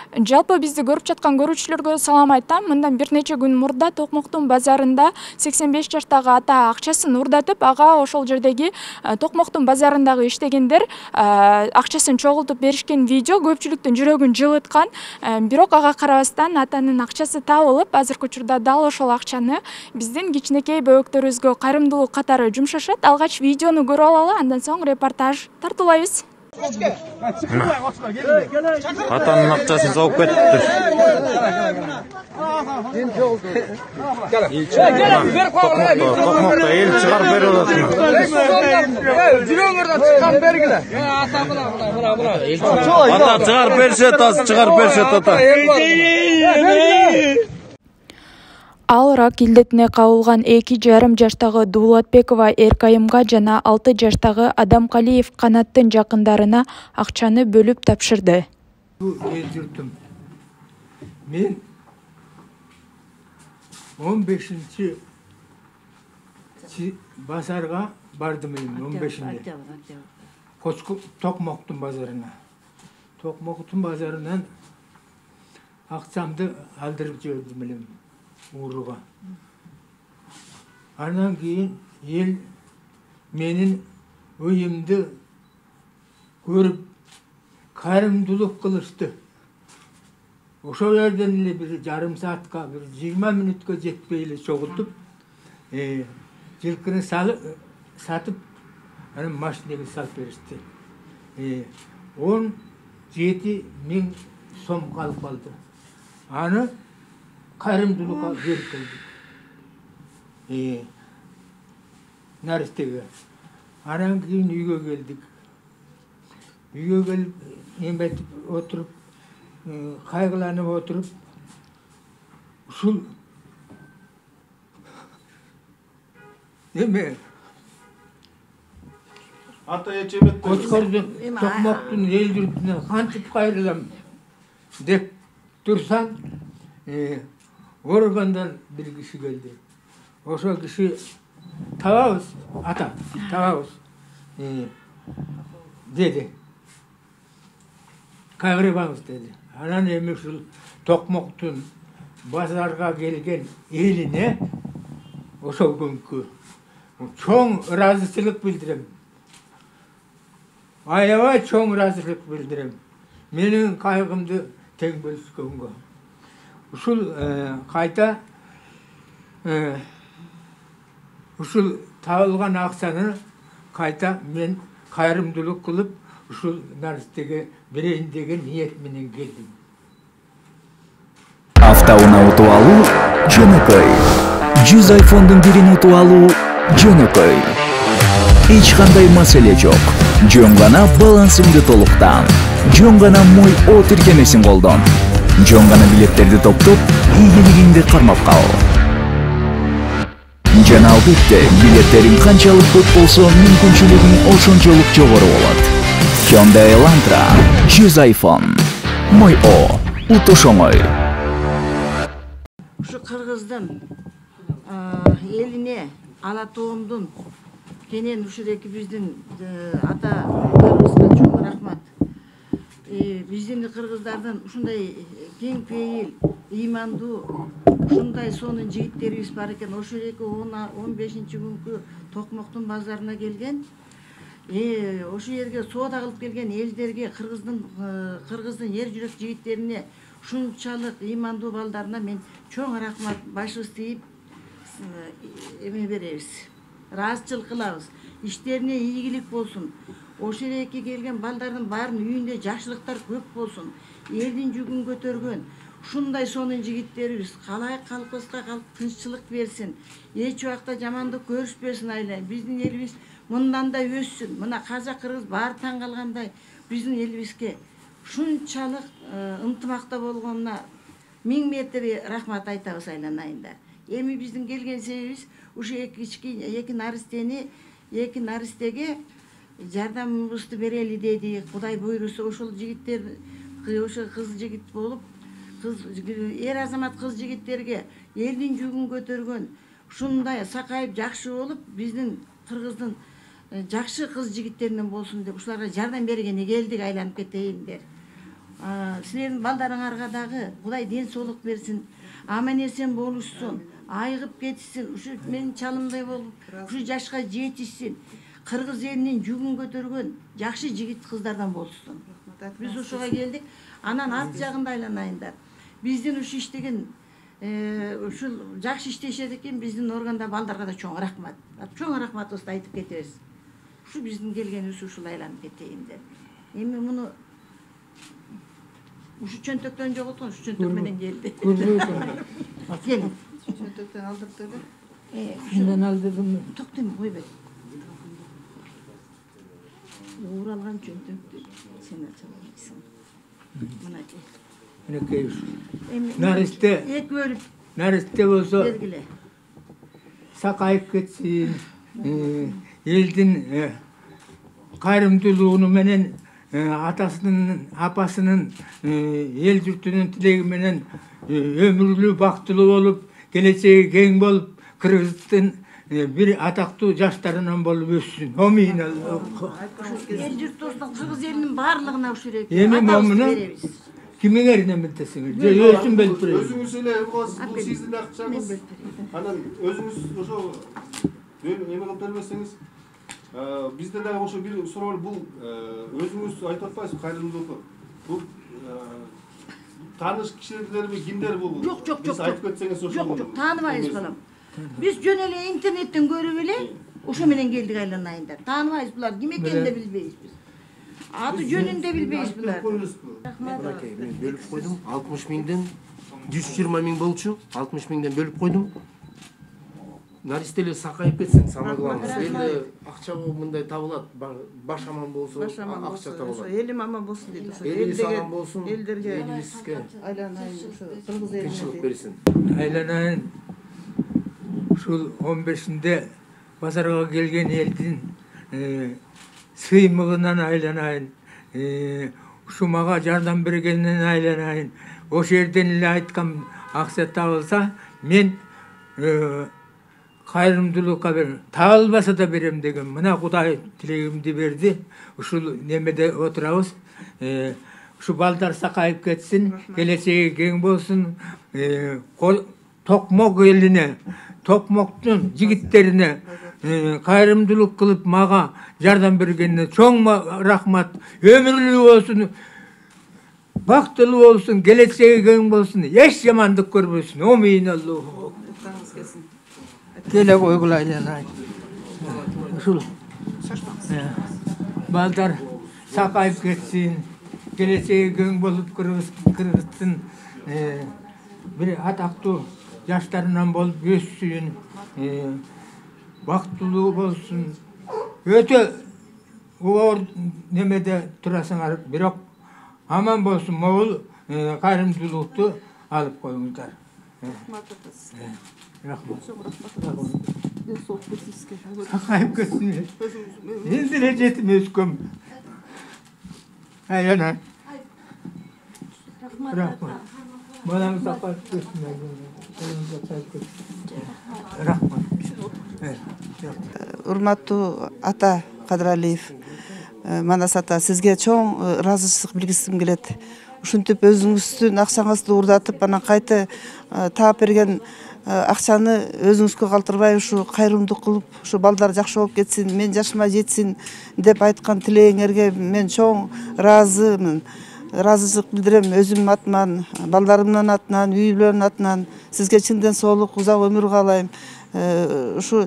Жалпы бизди көрүп жаткан көрүүчүлөргө салам айтам. Мындан бир нече күн мурда Токмоктун базарында 85 жаштагы ата акчасын урдатып, ага ошол жердеги Токмоктун базарындагы иштегендер акчасын чогултуп беришкен видео көпчүлүктүн жүрөгүн жылыткан. Бирок ага карабастан атанын акчасы табылып, азыркы учурда дал ошол акчаны биздин кичинекей бөбөктөрүбүзгө кайрымдуулук катары жумшашат. Алгач видеону көрүп алалы, андан соң репортаж тартуулайбыз. Атанын акчасын согуп кетиптир. Токмокто эл чыгарып берип атат. Жүрөңөрдөн чыккан бергиле. Ата чыгарып беришет, азыр чыгарып беришет ата. Ал рак илдетине кабылган 2,5 жаштагы Дуулатбекова Эркайымга жана 6 жаштагы Адамкалиев Канаттын жакындарына акчаны бөлүп тапшырды. Мен 15-ci bazarga bardım elim 15'inde. Tokmoktun bazarına. Tokmoktun bazarından akşamda aldırıp gördüm elim uğruğa. Andan keyin el menin uyumdu görüp kayrımdılık kılıştı. Oşo yerden ile bir yarım saatka, bir 20 minutka jetpeyle çoğultup, жылкыны сатып, анын машинеге салып беришти. 17.000 сом калып калды. Аны кайрымдуулукка берип келдик. Наристеге. Анан кийин үйгө келдик. Үйгө келип, эметип отуруп, кайгыланып отуруп, ушул Deme. Ata çebet. Koçkor'dun, Tokmoktun el yurtuna kantıp kayırılam dep dursan, Oregon'dan bir kişi geldi. O kişi tavavuz, ata, tavavuz dedi. Kaygırıbamız dedi. Anan emiş Tokmoktun bazarga gelgen eline o günkü çoğun razısılık bildirim. Ayava çoğun razısılık bildirim. Menin kaygımdı teң bölüşkönge. Uşul kayta uşul табылган акчаны kayta men kayrımdılık kılıp uşul naristege берейин деген ниет менен келдим. Автоунаа утуп алуу жөнөкөй. 100 iPhone'дун бирин утуп алуу жөнөкөй. Эч кандай маселе жок. Жөн гана балансыңды толуктан. Жөн гана Мой О тиркемесин колдон. Жөн гана билеттерди топтоп, ийгилигиңди кармап кал. Жана албетте, билеттериң канчалык көп болсо, мүмкүнчүлүгүң ошончолук жогору болот. Hyundai Elantra 100 iPhone. Мой О утуш оңой. Şu Kırgızdın eline Alatoğum'dun kenen uşureki bizdin ata-larımızga çok rahmat. Bizdin Kırgızlardan şunday keng peyil, imandu, şunday sonun jigitlerimiz var eken, uşureki 15. günkü Tokmoktun bazarına gelgen. Oşu yerge soda kılıp gelgen elderge Kırgızdın yer jürek jigitlerine şunçalık imandu baldarına men çoğun rahmat başız deyip emin bereriz. Rahatçılık kılabız. İşlerine iyilik bolsun. Oşu yerge gelgen baldardın barın üyünde жақшылықтар көп bolsun. Elin жүгін көтөргөн. Şunday sonun jigitlerimiz kalay kalpasqa kalıp tınççılık versin. Hiç vakta jamandык görüşpesin aylan. Bizdin elimiz mından da össün. Mına Kazak Kırgız bari taң kalganday bizdin elibizge şunçalık ынтымакта болгонуна 1000 mertebe rahmat айтабыз айланайындар. Эми биздин келген себебибиз ушу эки наристеге жардамыбызды берели дедик. Кудай буйруса ошол жигиттер ошо кыз жигит болуп, эр азамат кыз жигиттерге элдин жүгүн көтөргөн, ушундай сакайып жакшы болуп, биздин Кыргыздын жакшы кыз жигиттеринен болсун деп ушуларга жардам бергени келдик, айланып кетейиндер. Силердин балдарыңарга дагы Кудай ден соолук берсин, аман эсен болушсун, айыгып кетишсин, ушу менин чалымдай болуп, ушу жашка жетишсин. Кыргыз элинин жүгүн көтөргөн жакшы жигит кыздардан болушсун. Биз ушуга келдик. Анан арт жагында айланайындар. Биздин ушу иштеген ушул жакшы иштешет экен, биздин органда балдарга да чоң рахмат. Чоң рахматыбызды айтып кетебиз. Ушу биздин келгенибиз ушул айланып кетейин деп. Эми муну ушу чөнтөктөн жоготкон, ушу чөнтөк менен келди. Кел. Чөнтөктөн алдырды да. Шундан алдырдым. Токтойм, койбой. Ууралган чөнтөктү сен ачалайсың. Мына кел. Мінекей ушу. Эми Наристе, эки бөлүп наристе болсо бергиле. сакайып кетсин. Элдин кайрымдуулугу менен атасынын, апасынын, эл журтунун тилеги менен өмүрлүү бактылуу болуп, келечеги кең болуп, Кыргыздын бир атактуу жаштарынан болуп өссүн. Амин. Эл журтубуздун кыргыз элинин баардыгына ушул Эми момуну кимиңер неметесиңер? Өзүм белип берейин. Өзүңүз эле кыласыз, бул сиздин акчаңыз. Анан өзүңүз ошо эме кылып бербесеңиз, бизде дагы ошо бир суроо бул өзүңүз айтып атпайсызбы кайрымдуулук? Бул тааныш кишилерби, кимдер бул? Жок, Биз айтып кетсеңиз ошо. Жок, тааныбайбыз балам. Биз жөн эле интернеттен көрүп эле ошо менен келдик айланайында. Тааныбайбыз булар ким экенин да билбейбиз биз. Аты жөнүн да билбейбиз булар. Мынакей, мен бөлүп койдум. 60 миңден 120 миң болчу. 60 миңден бөлүп койдум. Наристелер сакайып кетсин, самое главное. Эле акча мындай табылат, баш аман болсо, акча табылат. Элим аман болсун дейт. Ошо Элибиз аман болсун, элдерге элибизге айланайын, ошо кыргыз элине тынчылык берсин. Айланайын ушул 15-нде базарга келген элдин сыймыгынан айланайын. Ушу мага жардам бергенинен айланайын. Ошол жерден эле айткан акча табылса, мен кайрымдуулукка берем. Табылбаса да берем деген мына Кудай тилегимди берди. Ушул немеде отурабыз. Ушу балдар сакайып кетсин, келечеги кең болсун. Токмок элине, Токмоктун жигиттерине кайрымдуулук кылып мага жардам бергенине чоң рахмат. Өмүрлүү болсун, бактылуу болсун, келечеги кең болсун, эч жамандык көрбөсүн. Амин Аллах. Келе койгула айланайын. Ушул балдар сакайып кетсин, келечеги кең болуп Кыргыздын бир атактуу жаштарынан болуп өссүн, бактылуу болсун. Өтө оор немеде турасыңар, бирок аман болсун, могул кайрымдуулукту алып коюңуздар. Рахмат. Сакайып кетсин. Мен деле жетим өскөм. Айланайын. Рахмат. Балаңыз сакайып кетсин. Рахмат. урматтуу ата Кадыралиев, Манас ата, сизге чоң ыраазычылык билгисим келет. Ушинтип өзүңүздүн акчаңызды уурдатып, анан кайта таап берген акчаны өзүңүзгө калтырбай ушу кайрымдуулук кылып, ушу балдар жакшы болуп кетсин, мен жашыма жетсин деп айткан тилегиңерге мен чоң ыраазымын. Ыраазычылык билдирем өзүмдүн атыман, балдарымдын атынан, үй бүлөнүн атынан. Сизге чынден соолук, узак өмүр каалайм. Ушу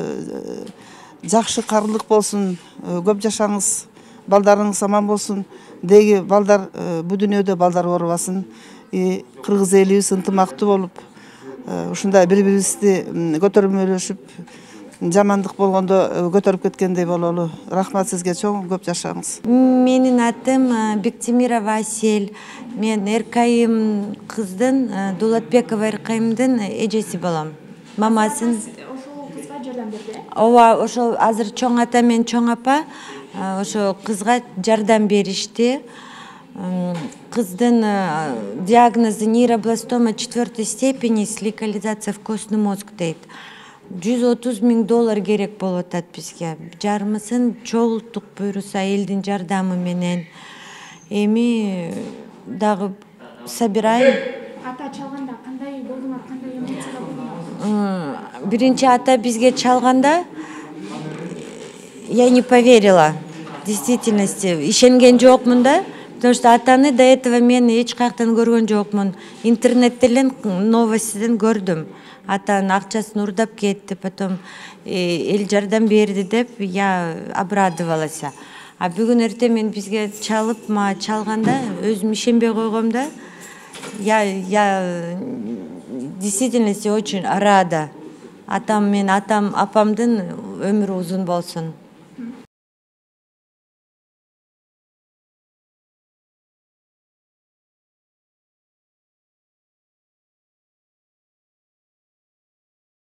жакшы карлык болсун, көп жашаңыз, балдарыңыз аман болсун. Деги балдар бу дүйнөдө балдар оорубасын. Кыргыз элибиз ынтымактуу болуп, ушундай бири-бирибизди көтөрмөлөшүп, жамандык болгондо көтөрүп кеткендей бололу. Рахмат сизге чоң, көп жашаңыз. Менин атым Бектимирова Асель. Мен Эркайым кыздын, Дулатбекова Эркайымдын эжеси болом. Мамасын. Ошол кызга жардам берди. Ооба, ошол азыр чоң ата мен чоң апа ошо кызга жардам беришти. Кыздын диагнозу нейробластома 4-й степени с локализацией в костный мозг дейт. $130 000 керек болуп атат бизге. Жарымысын чогулттук буюрса элдин жардамы менен. Эми дагы собираем. Ата чалганда кандай болдуңар, кандай эмоцияда болдуңар? Биринчи ата бизге чалганда я не поверила. В действительности ишенген жокмун да, потому что атаны до этого мен эч каяктан көргөн жокмун. Интернеттен новостьтен көрдүм. Атанын акчасын урдап кетти, потом эл жардам берди деп я обрадовалась. А бүгүн эртең мен бизге чалып, мага чалганда өзүм ишенбей койгом да. Я в действительности очень рада. Атам, апамдын өмүрү узун болсун.